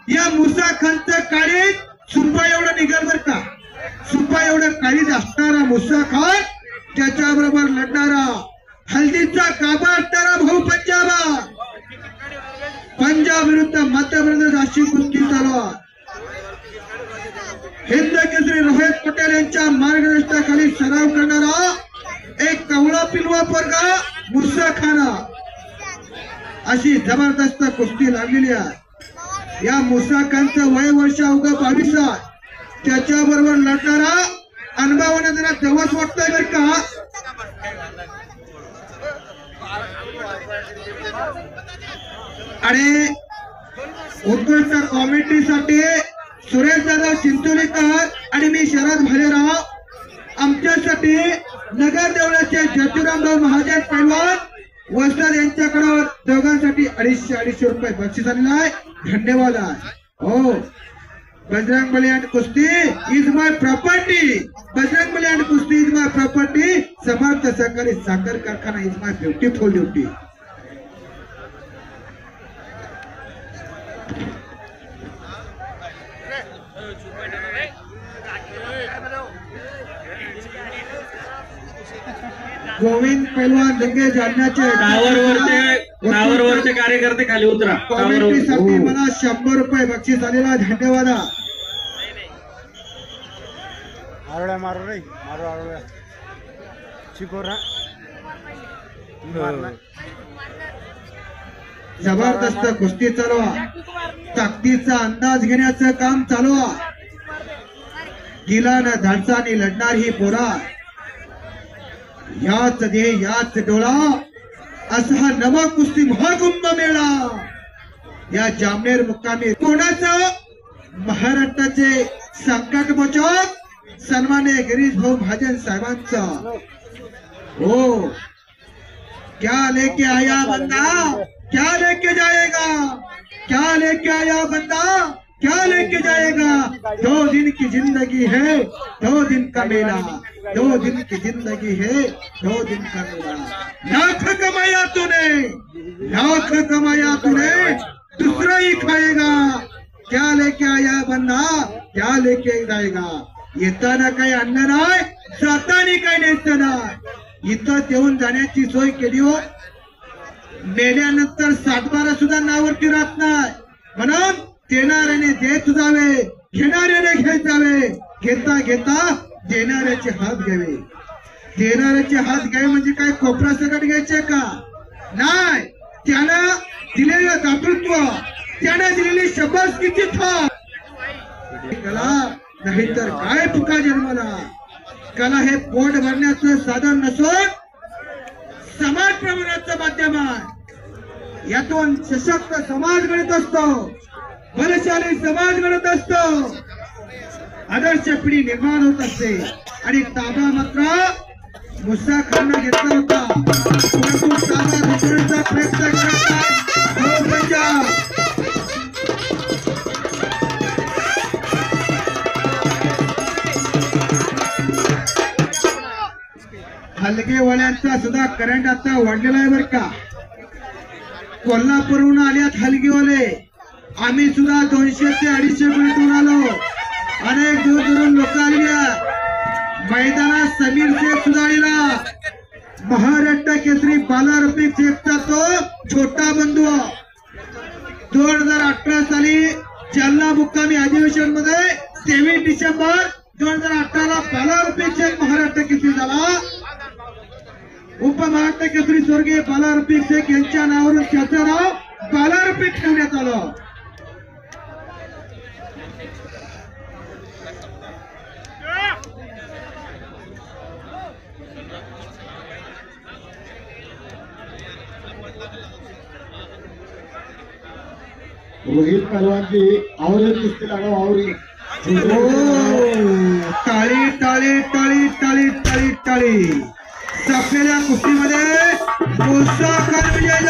या मुसा खानचं काळीज सुपा एवढं निघाल बर का. सुपा एवढं काळीज असणारा मुसा खान त्याच्याबरोबर लढणारा हल्दीचा गाभा असणारा भाऊ पंजाब विरुद्ध मध्य प्रदेश अशी कुस्ती चालू आहे. हिंद केसरी रोहित पटेल यांच्या मार्गदर्शनाखाली सराव करणारा एक कवळा पिलवा पोरगा मुसा खाना अशी जबरदस्त कुस्ती लागलेली आहे. या मुसा खानचं वय वर्ष अवघं 22 आहे. त्याच्याबरोबर लढणारा अनुभवाने जरा तेव्हाच वाटतंय बर का. आणि उत्कृष्ट कॉमेंट्रीसाठी सुरेश जाधव चिंचोलीकर आणि मी शरद भालेराव, आमच्यासाठी नगर देवळाचे ज्योतिरामभाऊ महाजन पैलवान वस्ताद यांच्याकडे दोघांसाठी 250 रुपये बक्षीस आलेला आहे. धन्यवाद आहे. हो, Bajrangbali and kusti is my property. Bajrangbali and kusti is my property. Samarth Sahakari Sakhar Karkhana is my beautiful duty. Govind पैलवान दंगे जालन्याचे टावरवरचे कार्यकर्ते खाली उतरा. कॉमेंट्रीसाठी मला 100 रुपये बक्षीस आलेला. धन्यवाद. जबरदस्त कुस्ती चालू आहे. ताकदीचा अंदाज घेण्याचं काम चालू आहे. गिलानं धाडसाने लढणार ही पोरा. याच देह याच डोळा असा नवा कुस्ती महाकुंभ मेळा या जामनेर मुक्कामी कोणाचं महाराष्ट्राचे संकट मोचक सन्मान्य गिरीश भाऊ महाजन साहेबांचा. हो, क्या लेके आया बंदा क्या लेके जाएगा, क्या लेके आया बंदा क्या लेके जाएगा. 2 दिन की जिंदगी है 2 दिन का मेला. 2 दिन की जिंदगी है 2 दिन का मेला. लाख कमाया तूने दूसरा ही खाएगा. क्या लेके आया बंदा क्या लेके जाएगा. येताना काही अन्न नाही, जाताना काही न्यायचं नाही. इथं देऊन जाण्याची सोय केली हो. मेल्यानंतर 7-12 सुद्धा नावावरती राहत नाही. म्हणून देणाऱ्याने देत जावे, घेणाऱ्याने घेत जावे. घेता घेता देणाऱ्याचे हात घ्यावे. देणाऱ्याचे हात घ्यावे म्हणजे काय कोपरा सकट घ्यायचे का नाही. त्यानं दिलेलं दातृत्व, त्यानं दिलेली शबासकीची थाप कला नाहीतर काय फुका जन्मला. कला हे पोट भरण्याचं साधन नसून समाज प्रबोधनाचं माध्यम आहे. यातून सशक्त समाज घडत असतो, बलशाली समाज घडत असतो, आदर्श पिढी निर्माण होत असते. आणि ताबा मात्र मुसा खाननं घेतला होता, परंतु ताबा दुसऱ्याचा प्रयत्न करतात. हलगेवाल्यांचा सुद्धा करंट आता वाढलेला आहे बर का. कोल्हापूरहून आल्यात हलगेवाले. आम्ही सुद्धा 200 ते 250 मिनिटून आलो. अनेक दूर दूरून लोक आलेल्या. मैदानात समीर शेख सुद्धा आलेला. महाराष्ट्र केसरी बाला रफिक शेखचा तो छोटा बंधू 2018 साली जालना मुक्कामी अधिवेशन मध्ये 23 डिसेंबर 2018 बाला रफिक शेख महाराष्ट्र केसरी झाला. उपमहाराष्ट्र केसरी स्वर्गीय बाला रफिक शेख यांच्या नावावरून त्याचं नाव बाला रफिक ठेवण्यात आलं. रोहित पहलवानची आवरेज कुस्ती लागो आवरी. टाळी टाळी टाळी टाळी टाळी टाळी. संपलेल्या कुस्तीमध्ये मुसा खान विजय